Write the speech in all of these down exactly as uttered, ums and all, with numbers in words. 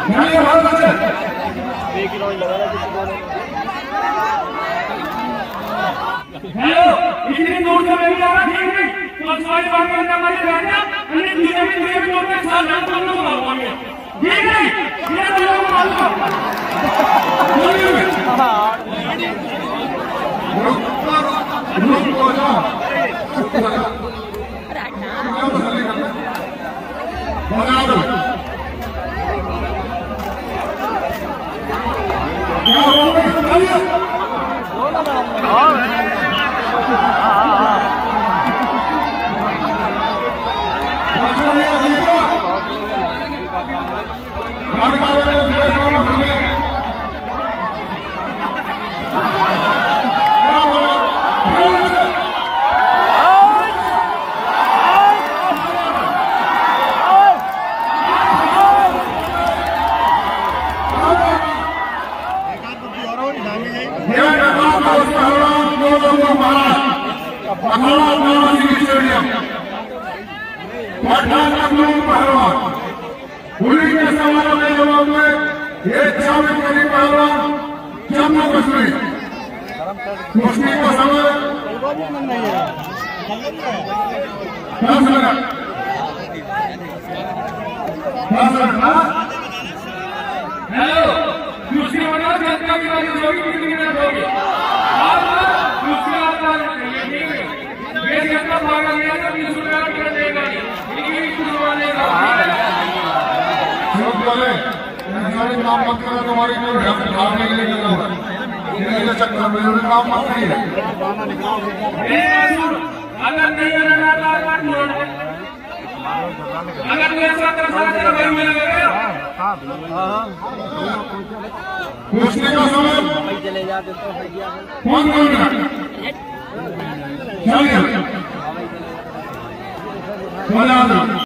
Hello इतनी दूर से मैं आ रहा ठीक नहीं तो सवारी बात करने हमारे रहना अन्य दूसरे में दूसरे में लोग के साथ जान कर लोग मालूम ठीक नहीं ये तो लोग मालूम रुक रुक जा बना दो क्या हो गया पुलिस के सवालों के जवाब में ये जावेद करीम पहलवान जम्मू कश्मीर कुश्ती का सवाल दस मिनट दस मिनट हेलो कुश्ती बना जनता की बात होगी कितनी मिनट होगी आप कुश्ती आता है ये जनता भागा गया था बीस रुपया कर देगा लेकिन कुछ वाले सारे काम मत करो तुम्हारी भागने के लिए करना चक्कर में काम मत करिए अगर नहीं अगर ऐसा कर कुश्ती का समय चले जाते तो कौन कौन चलिए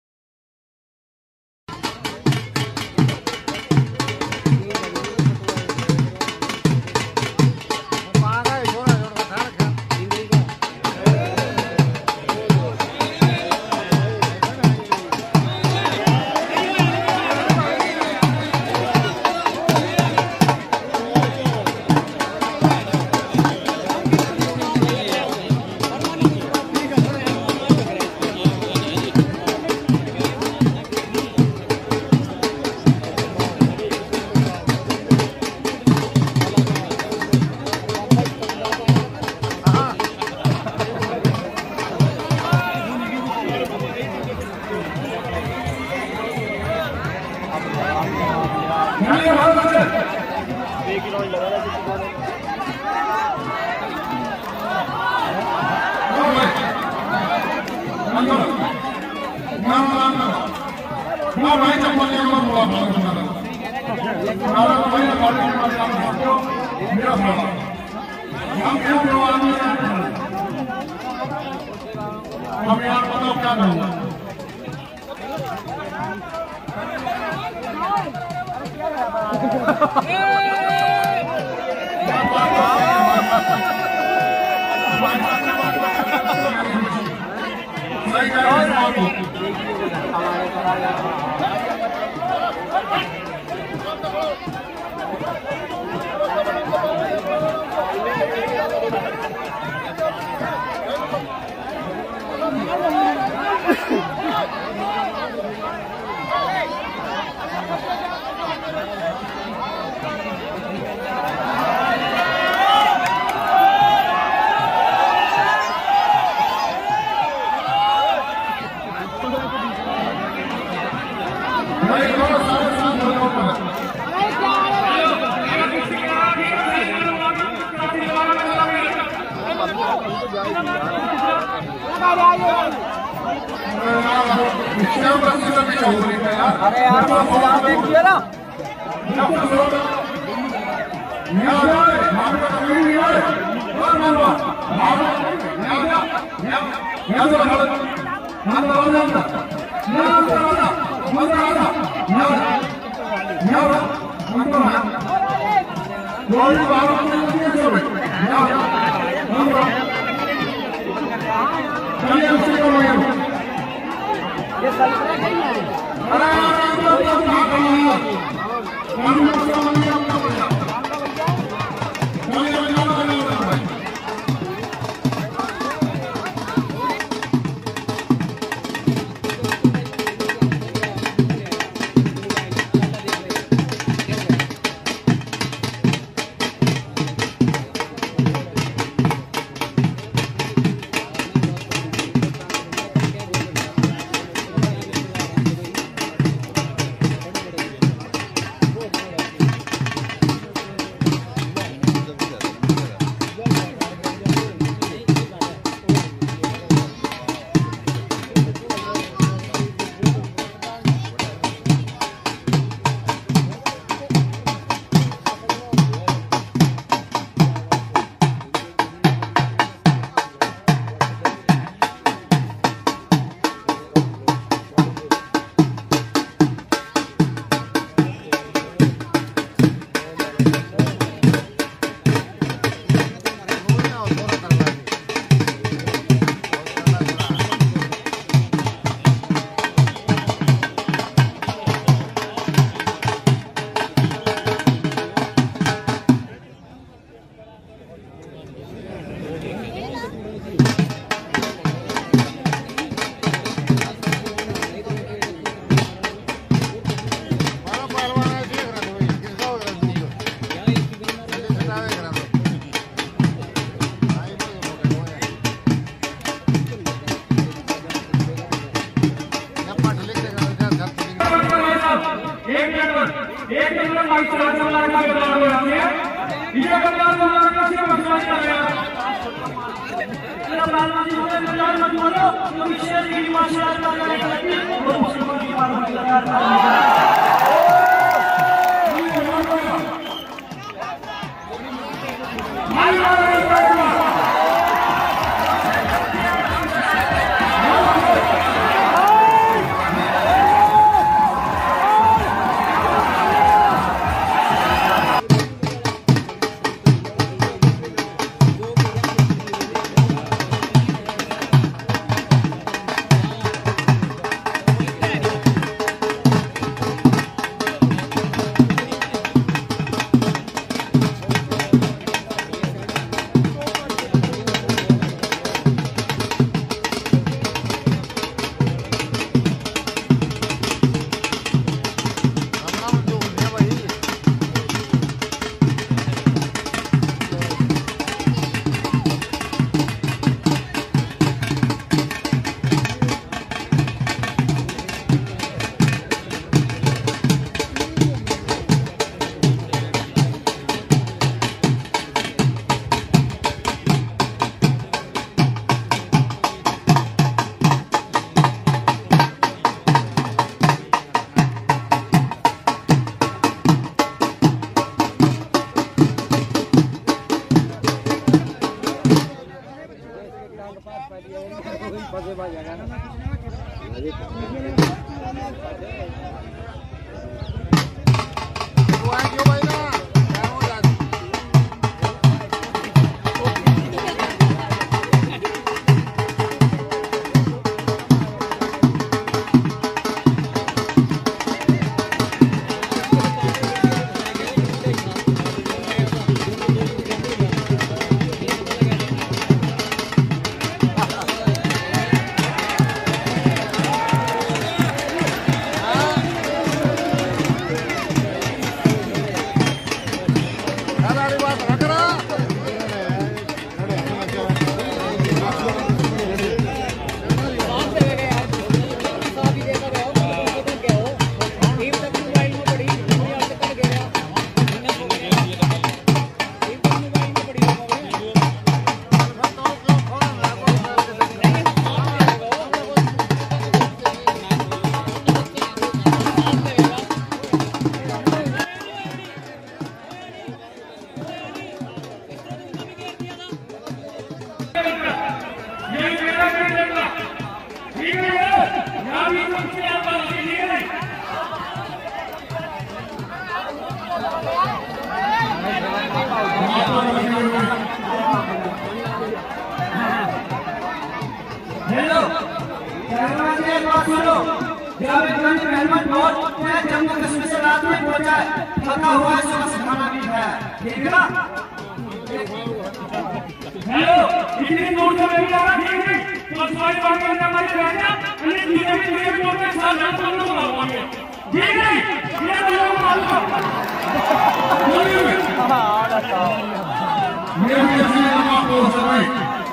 हम यार बताओ क्या करूँगा अरे यार देखिए ना जावेद पहलवान बहुत जम्मू कश्मीर से रात में पहुंचा है, थका हुआ है, सुबह से खाना भी खाया, ठीक है ना? हेलो, इतनी दूर से नहीं आ रहा, ठीक है? तो सवाल बात करना हमारी रहना, अन्य दुनिया में दुनिया में लोग साथ साथ हम लोग मालूम, ठीक है? ये लोग मालूम। बोलिए। ये भी असली लगा पोस्ट है।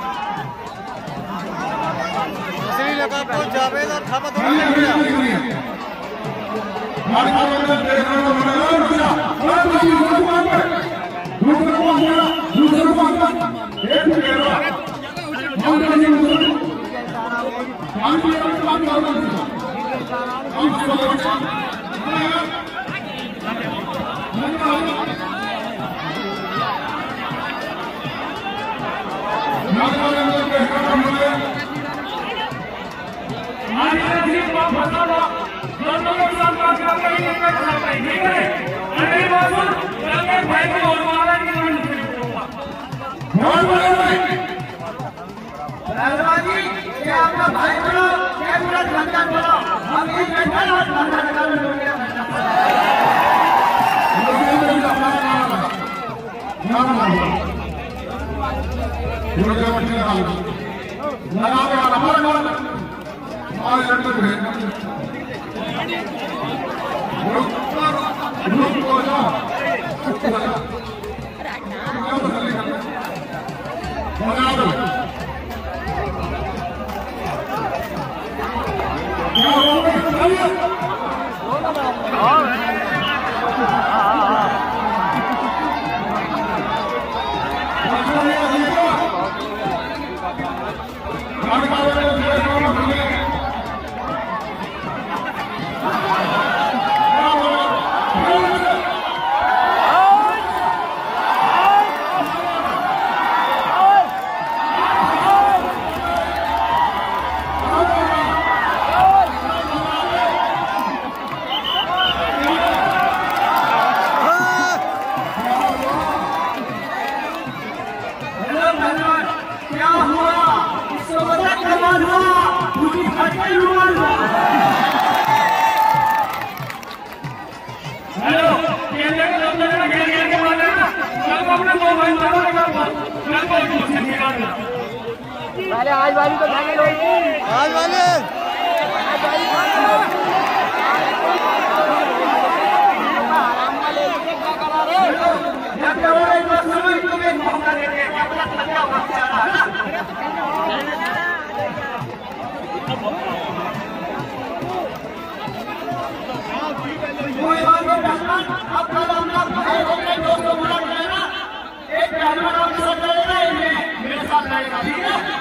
असली लगा पोस्ट जावेद और थापा दोनों ने किया। हमारे सामने देख रहे हो बड़ा रुपया, और कुछ दूसरा कौन है? दूसरा कौन है? दूसरा कौन है? एक कह रहा है। हम तो नहीं दूसरा। हम भी अपने काम कर रहे हैं। हम सब लोग क्या आपका भाई बोलो, क्या पूरा धंधा बोलो, हम एक घंटा और धंधा लगा लो पहले आज वाली तो भागे लोग आज वाले एक मेरे साथ रहेगा, ठीक है?